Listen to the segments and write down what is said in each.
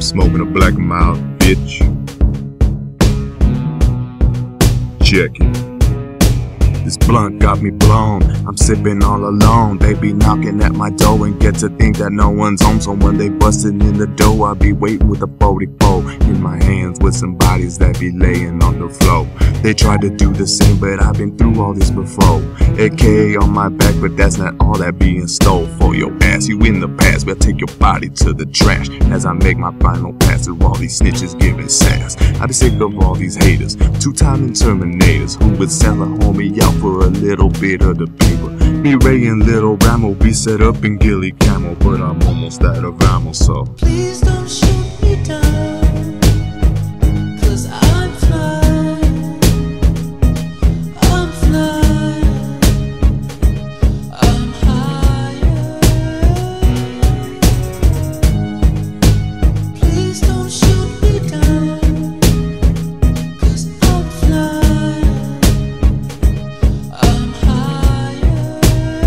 Smoking a black and mild, bitch. Check it. This blunt got me blown, I'm sipping all alone. They be knocking at my door and get to think that no one's home. So when they bustin' in the door, I be waiting with a 44 in my hands with some bodies that be laying on the floor. They try to do the same, but I've been through all this before. AKA on my back, but that's not all that being stole for your ass. You in the past, but take your body to the trash as I make my final pass through all these snitches giving sass. I be sick of all these haters, two-timing terminators who would sell a homie out for a little bit of the paper. Me, Ray, and Little Ramo be set up in Gilly Camo, but I'm almost out of ammo, so please don't shoot me down, 'cause I'm flying, I'm flying, I'm higher. Please don't shoot me down, 'cause I'm flying, I'm higher.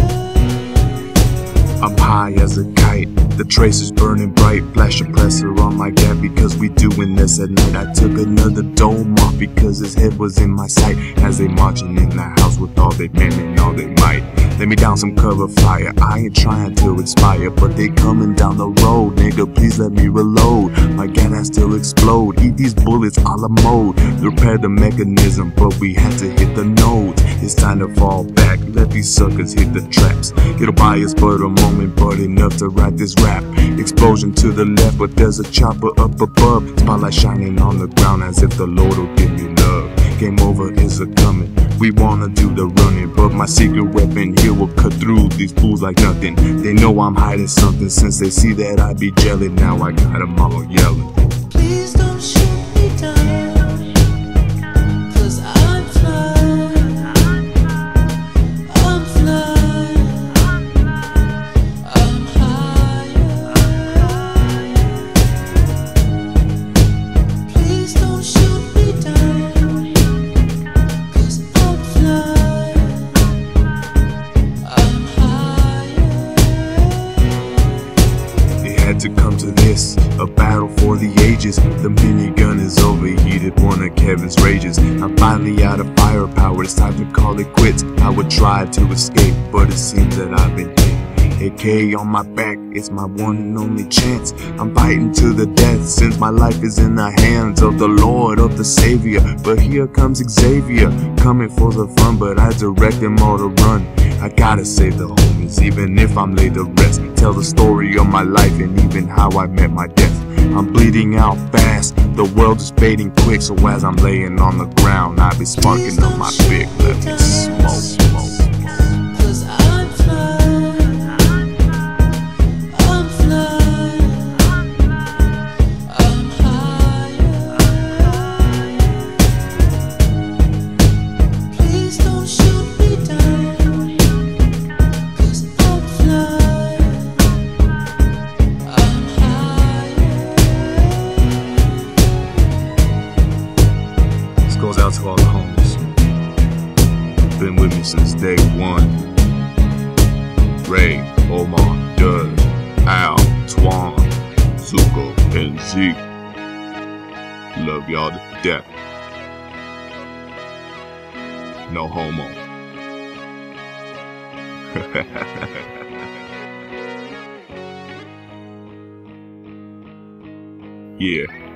I'm high as a kite, the tracer's burning bright. Flash suppressor on my gap because we doing this at night. I took another dome off because his head was in my sight as they marching in the house with all they men and all they might. Lay me down some cover fire, I ain't trying to expire, but they coming down the road. Nigga, please let me reload, my gas I still explode. Eat these bullets a la mode, repair the mechanism, but we had to hit the nodes. It's time to fall back, let these suckers hit the traps. It'll buy us but a moment, but enough to write this rap. Explosion to the left, but there's a chopper up above. Spotlight shining on the ground as if the Lord will give me love. Game over is a coming, we wanna do the running, but my secret weapon here will cut through these fools like nothing. They know I'm hiding something since they see that I be gelling. Now I got them all yelling. Please don't shoot me down, 'cause I'm flying, I'm flying, I'm higher. Please don't shoot me down, 'cause I'm flying, I'm higher. It had to come to this, a battle for the ages. The minigun is overheated, one of Kevin's rages. I'm finally out of firepower, it's time to call it quits. I would try to escape, but it seems that I've been hit. AK on my back, it's my one and only chance. I'm fighting to the death since my life is in the hands of the Lord, of the Savior. But here comes Xavier, coming for the fun, but I direct them all to run. I gotta save the homies, even if I'm laid to rest. Tell the story of my life and even how I met my death. I'm bleeding out fast, the world is fading quick. So as I'm laying on the ground, I be sparking up my big. Let me smoke. 'Cause I'm flying, I'm flying, I'm higher. Please don't shoot me down, 'cause I'm flying, I'm higher. This goes out to all the homies. Been with me since day one. Ray, Omar, Doug, Al, Twan, Zuko, and Zeke. Love y'all to death. No homo. Yeah.